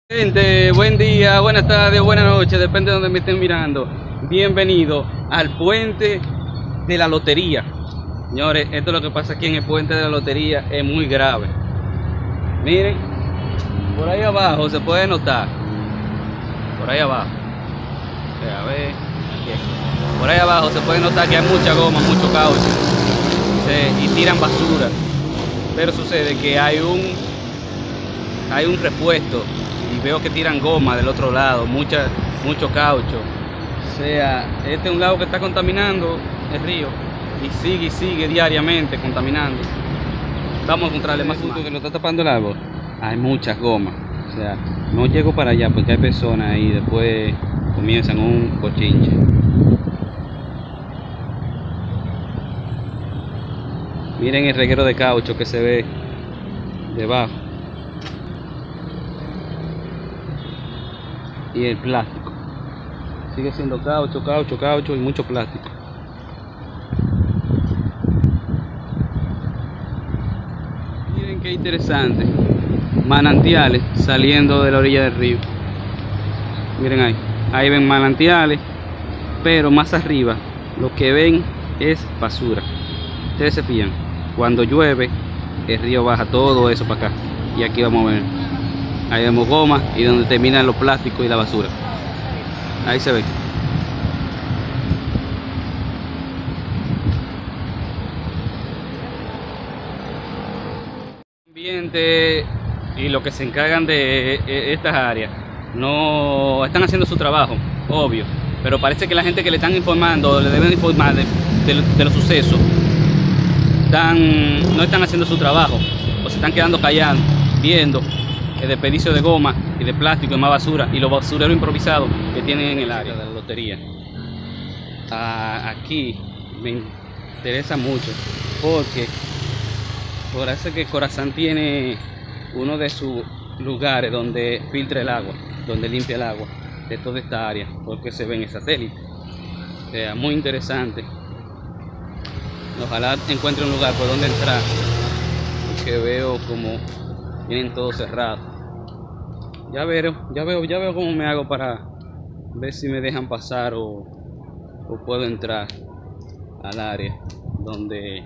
Gente, buen día, buenas tardes, buenas noches, depende de donde me estén mirando. Bienvenido al puente de la lotería. Señores, esto es lo que pasa aquí en el puente de la lotería, es muy grave. Miren, por ahí abajo se puede notar, por ahí abajo, a ver, aquí. Por ahí abajo se puede notar que hay mucha goma, mucho caucho, y tiran basura. Pero sucede que hay un repuesto. Y veo que tiran goma del otro lado, mucho caucho. O sea, este es un lago que está contaminando el río y sigue diariamente contaminando. Vamos a encontrarle más puntos que lo está tapando el agua. Hay muchas gomas. O sea, no llego para allá porque hay personas ahí, después comienzan un cochinche. Miren el reguero de caucho que se ve debajo. Y el plástico sigue siendo caucho y mucho plástico. Miren qué interesante, manantiales saliendo de la orilla del río. Miren ahí ven manantiales, pero más arriba lo que ven es basura. Ustedes se fijan, cuando llueve el río baja todo eso para acá, y aquí vamos a ver. Ahí vemos goma y donde terminan los plásticos y la basura. Ahí se ve. Ambiente y los que se encargan de estas áreas no están haciendo su trabajo, obvio. Pero parece que la gente que le están informando, le deben informar de los sucesos, no están haciendo su trabajo. O se están quedando callados, viendo el desperdicio de goma y de plástico y más basura y los basureros improvisados que tienen en el área de la lotería. Aquí me interesa mucho porque parece que Corazán tiene uno de sus lugares donde filtra el agua, donde limpia el agua de toda esta área, porque se ve en el satélite. O sea, muy interesante. Ojalá encuentre un lugar por donde entrar, porque veo como tienen todo cerrado. Ya veo cómo me hago para ver si me dejan pasar o puedo entrar al área donde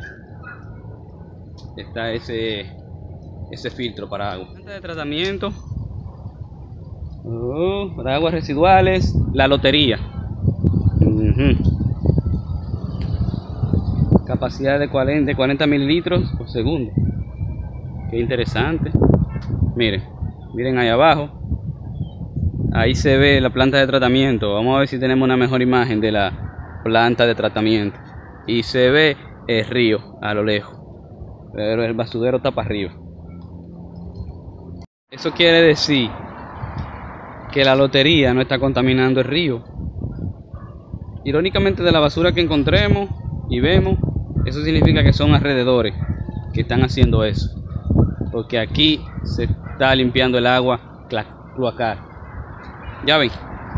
está ese filtro para agua. Planta de tratamiento para aguas residuales, la lotería. Capacidad de 40 mililitros por segundo. Qué interesante. Miren ahí abajo. Ahí se ve la planta de tratamiento. Vamos a ver si tenemos una mejor imagen de la planta de tratamiento. Y se ve el río a lo lejos, pero el basurero está para arriba. Eso quiere decir que la lotería no está contaminando el río. Irónicamente, de la basura que encontremos y vemos, eso significa que son alrededores que están haciendo eso, porque aquí se está limpiando el agua cloacal. Ya ven.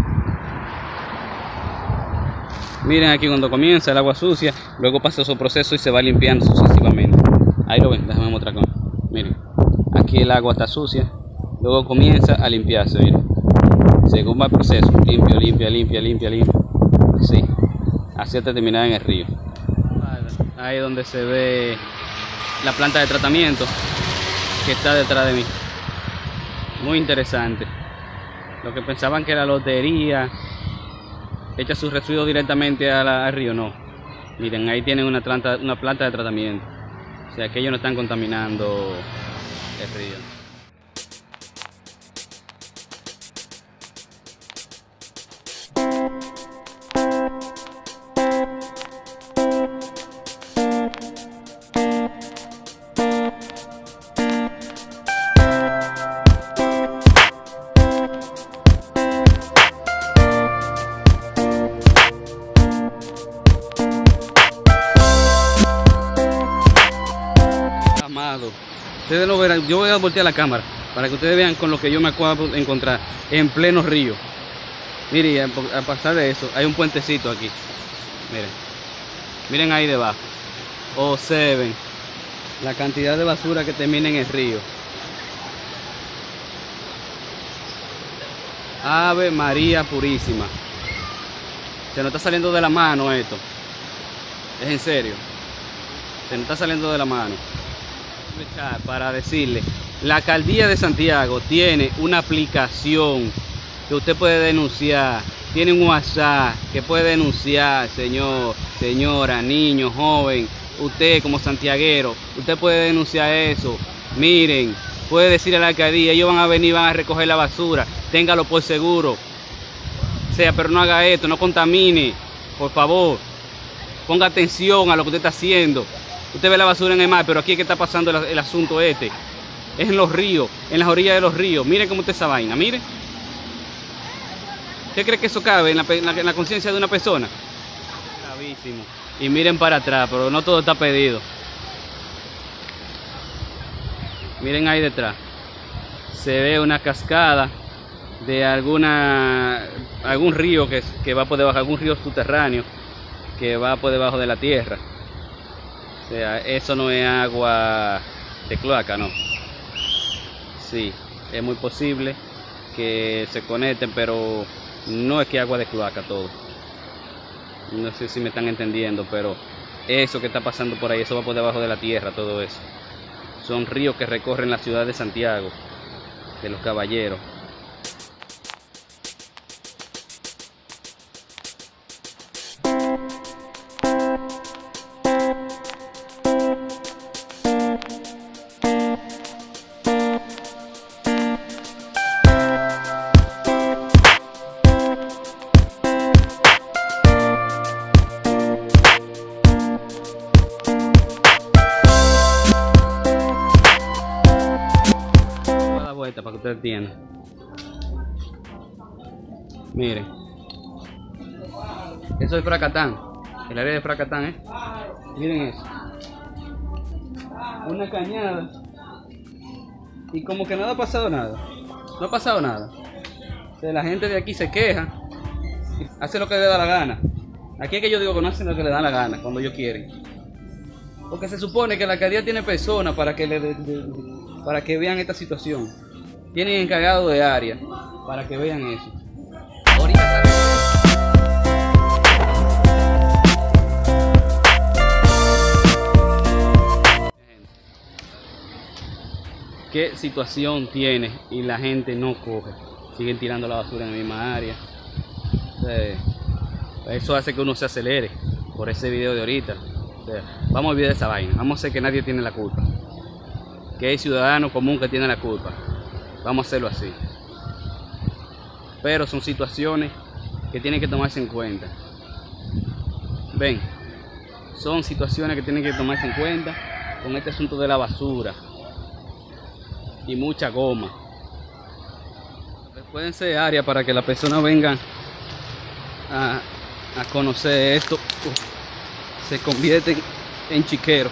Miren aquí cuando comienza el agua sucia, luego pasa su proceso y se va limpiando sucesivamente. Ahí lo ven, déjame mostrar acá. Miren, aquí el agua está sucia, luego comienza a limpiarse, miren. Según va el proceso, limpia. Así hasta terminar en el río. Ahí es donde se ve la planta de tratamiento que está detrás de mí. Muy interesante. Lo que pensaban que la lotería echa sus residuos directamente al río, no. Miren, ahí tienen una planta de tratamiento. O sea que ellos no están contaminando el río. Ustedes lo verán, yo voy a voltear la cámara para que ustedes vean con lo que yo me acabo de encontrar en pleno río. Miren, a pasar de eso, hay un puentecito aquí. Miren ahí debajo. Observen la cantidad de basura que termina en el río. Ave María Purísima. Se nos está saliendo de la mano esto. Es en serio. Se nos está saliendo de la mano. Para decirle, la alcaldía de Santiago tiene una aplicación que usted puede denunciar. Tiene un WhatsApp que puede denunciar, señor, señora, niño, joven. Usted como santiaguero, usted puede denunciar eso. Miren, puede decir a la alcaldía, ellos van a venir, van a recoger la basura. Téngalo por seguro. O sea, pero no haga esto, no contamine, por favor. Ponga atención a lo que usted está haciendo. Usted ve la basura en el mar, pero aquí es que está pasando el asunto este. Es en los ríos, en las orillas de los ríos. Miren cómo está esa vaina, miren. ¿Usted cree que eso cabe en la conciencia de una persona? Gravísimo. Y miren para atrás, pero no todo está pedido. Miren ahí detrás. Se ve una cascada de algún río que va por debajo, algún río subterráneo que va por debajo de la tierra. O sea, eso no es agua de cloaca, no. Sí, es muy posible que se conecten, pero no es que agua de cloaca todo. No sé si me están entendiendo, pero eso que está pasando por ahí, eso va por debajo de la tierra, todo eso. Son ríos que recorren la ciudad de Santiago, de los Caballeros. Para que ustedes entiendan. Miren, eso es Fracatán, el área de Fracatán, miren eso, una cañada y como que nada ha pasado nada, no ha pasado nada. O sea, la gente de aquí se queja, hace lo que le da la gana. Aquí es que yo digo que no hacen lo que le da la gana cuando ellos quieren, porque se supone que la alcaldía tiene personas para que vean esta situación. Tienen encargado de área para que vean eso. Ahorita ¿qué situación tiene? Y la gente no coge. Siguen tirando la basura en la misma área. Eso hace que uno se acelere por ese video de ahorita. O sea, vamos a olvidar esa vaina. Vamos a hacer que nadie tiene la culpa. Que es ciudadano común que tiene la culpa. Vamos a hacerlo así. Pero son situaciones que tienen que tomarse en cuenta. Ven, son situaciones que tienen que tomarse en cuenta con este asunto de la basura y mucha goma. Pueden ser áreas para que las personas vengan a conocer esto. Se convierten en chiqueros.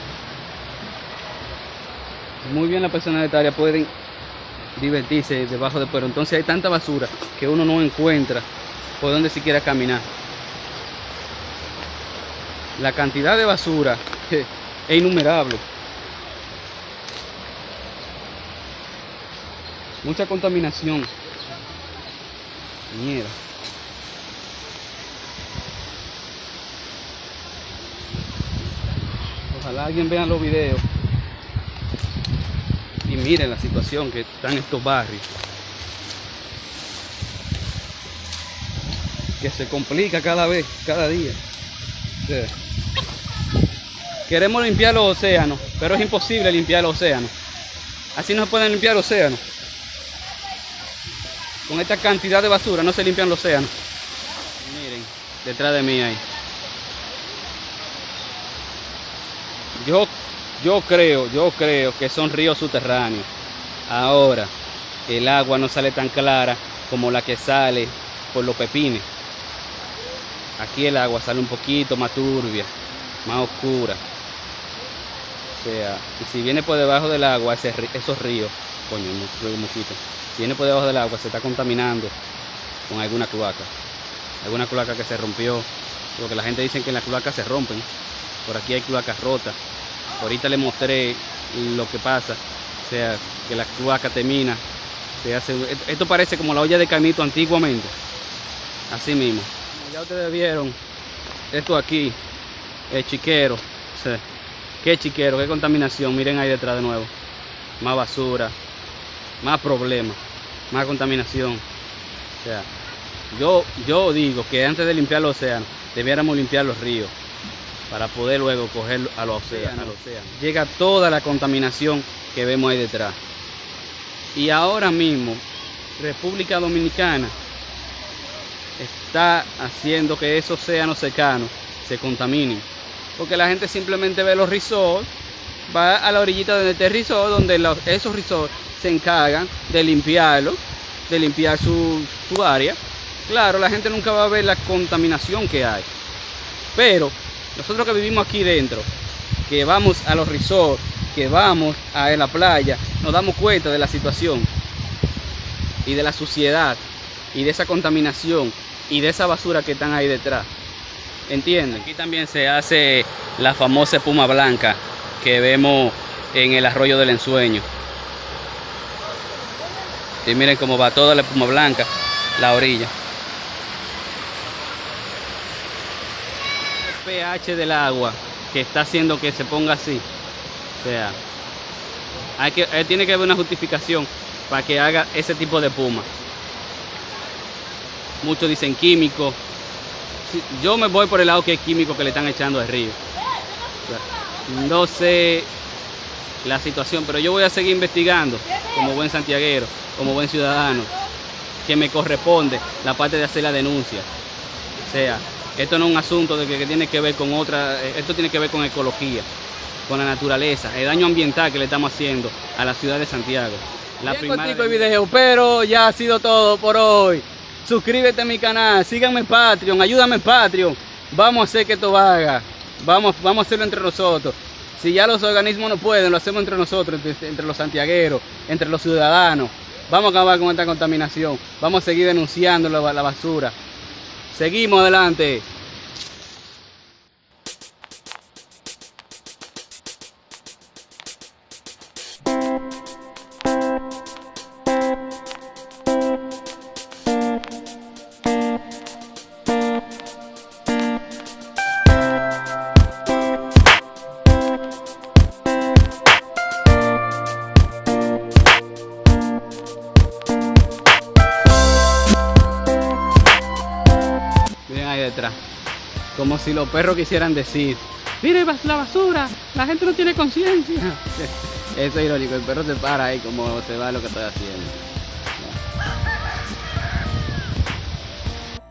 Muy bien, las personas de esta área pueden divertirse debajo de, pero entonces hay tanta basura que uno no encuentra por donde siquiera caminar. La cantidad de basura es innumerable. Mucha contaminación. Mierda. Ojalá alguien vea los videos y miren la situación que están estos barrios, que se complica cada vez, cada día. Sí. Queremos limpiar los océanos, pero es imposible limpiar los océanos. Así no se pueden limpiar los océanos. Con esta cantidad de basura no se limpian los océanos. Miren, detrás de mí ahí. Yo creo que son ríos subterráneos. Ahora, el agua no sale tan clara como la que sale por los pepines. Aquí el agua sale un poquito más turbia, más oscura. O sea, y si viene por debajo del agua, esos ríos, coño, un mosquito. Si viene por debajo del agua, se está contaminando con alguna cloaca. Alguna cloaca que se rompió. Porque la gente dice que las cloacas se rompen. Por aquí hay cloacas rotas. Ahorita les mostré lo que pasa. O sea, que la cloaca termina Esto parece como la olla de Caimito antiguamente. Así mismo. Como ya ustedes vieron, esto aquí, el chiquero. O sea, qué chiquero, qué contaminación. Miren ahí detrás de nuevo. Más basura, más problemas, más contaminación. O sea, yo digo que antes de limpiar los océanos, debiéramos limpiar los ríos para poder luego coger a los océanos. Llega toda la contaminación que vemos ahí detrás. Y ahora mismo, República Dominicana está haciendo que esos océanos cercanos se contaminen. Porque la gente simplemente ve los resorts, va a la orillita de este resort, donde esos resorts se encargan de limpiarlo, de limpiar su área. Claro, la gente nunca va a ver la contaminación que hay. Pero nosotros que vivimos aquí dentro, que vamos a los resorts, que vamos a la playa, nos damos cuenta de la situación y de la suciedad y de esa contaminación y de esa basura que están ahí detrás. ¿Entienden? Aquí también se hace la famosa espuma blanca que vemos en el arroyo del Ensueño. Y miren cómo va toda la espuma blanca, la orilla. El pH del agua que está haciendo que se ponga así. O sea, tiene que haber una justificación para que haga ese tipo de espuma. Muchos dicen químico. Yo me voy por el lado que es químico que le están echando al río. O sea, no sé la situación, pero yo voy a seguir investigando como buen santiaguero, como buen ciudadano, que me corresponde la parte de hacer la denuncia. O sea, esto no es un asunto de que tiene que ver con esto tiene que ver con ecología, con la naturaleza, el daño ambiental que le estamos haciendo a la ciudad de Santiago. El video, pero ya ha sido todo por hoy. Suscríbete a mi canal, síganme en Patreon, ayúdame en Patreon. Vamos a hacer que esto haga. Vamos a hacerlo entre nosotros. Si ya los organismos no pueden, lo hacemos entre nosotros, entre los santiagueros, entre los ciudadanos. Vamos a acabar con esta contaminación. Vamos a seguir denunciando la basura. Seguimos adelante. Detrás, como si los perros quisieran decir: mire la basura, la gente no tiene conciencia. Eso es irónico, el perro se para ahí como se va lo que estoy haciendo.